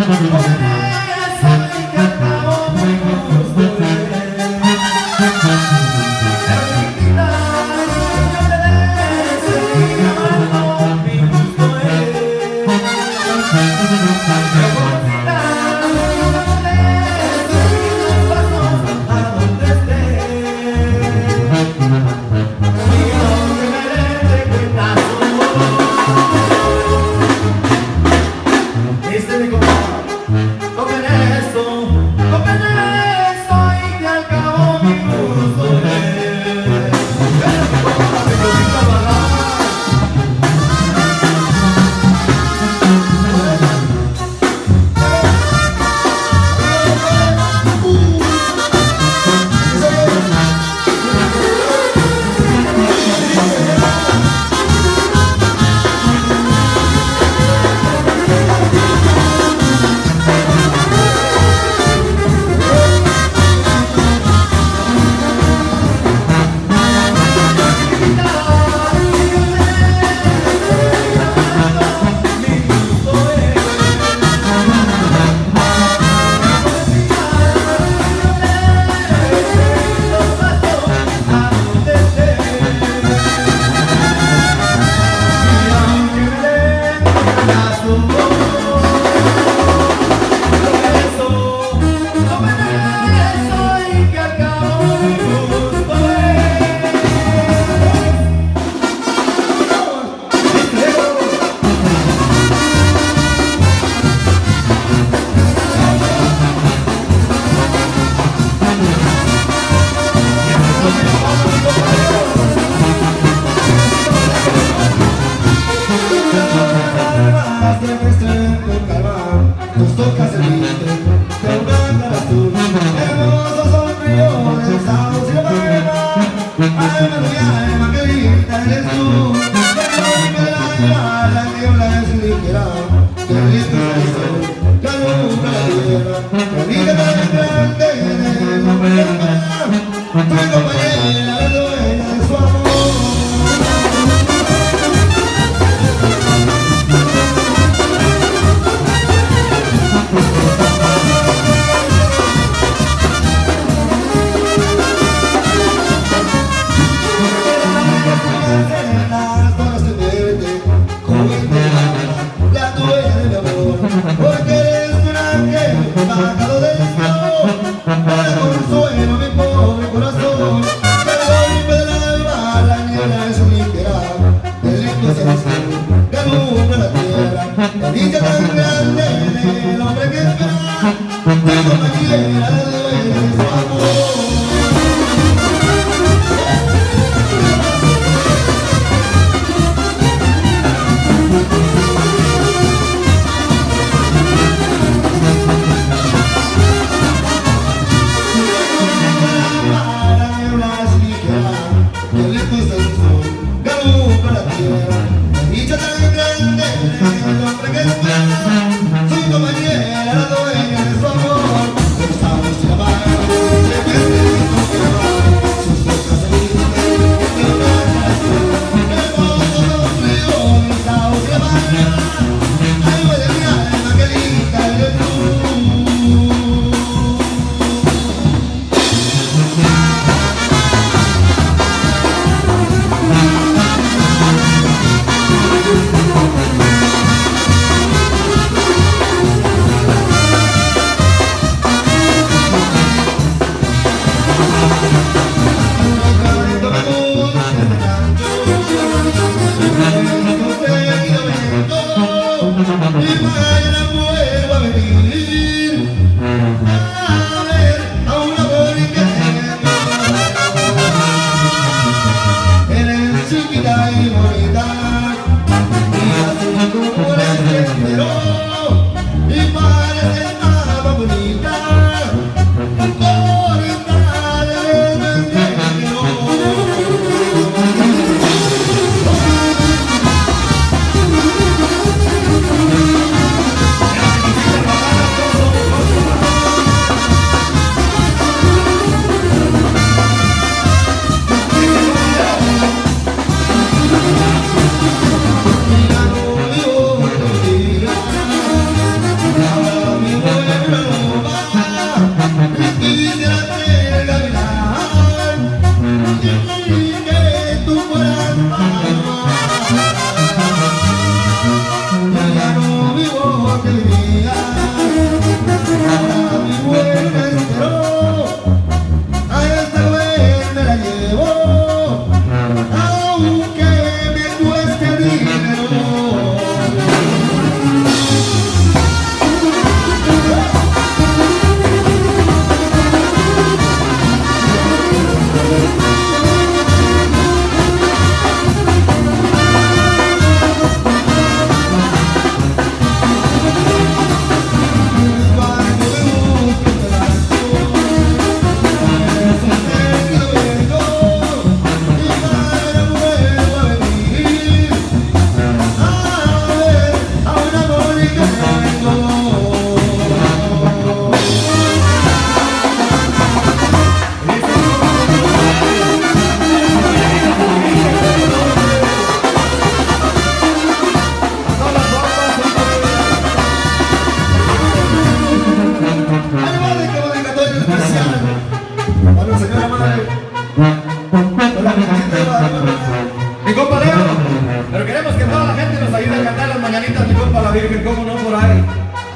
Este me contaba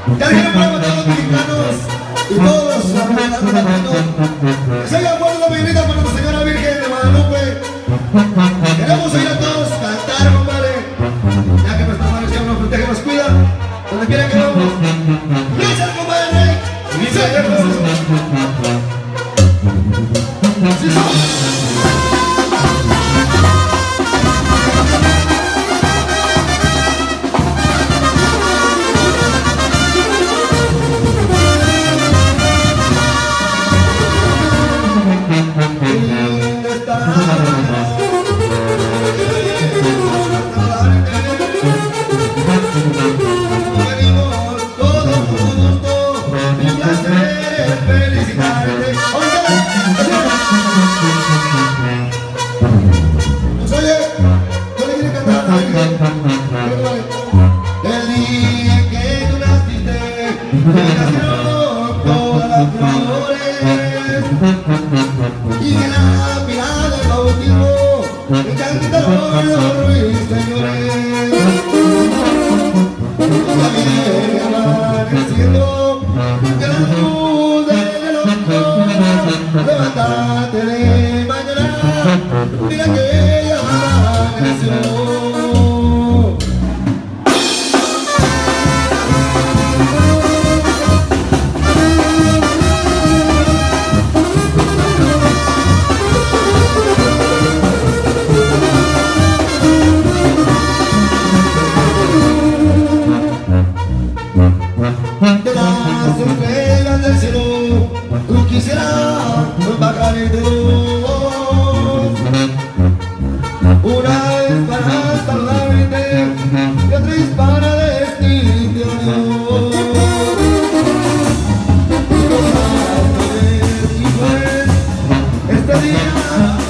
Ya dijeron para todos los mexicanos y todos los americanos latinos. Que se hayan puesto la mañanita para Nuestra Señora Virgen de Guadalupe. Queremos oír a todos cantar, compadre. Ya que nuestra madre siempre nos protege, nos cuida. Donde quiera que vamos. ¡Gracias, compadre! ¡Gracias, hermanos! ¡Sí, sí! El día que tú naciste, nacieron todas las flores, y en la pila del bautismo me cantaron los ruiseñores. También amaneciendo de la luz del otoño, levántate de mañana, mira que ya amaneció. De las estrellas del cielo, tú quisieras bajar de dos. Una es para salvarte y otra es para decirte adiós. Y no sabes, y pues, este día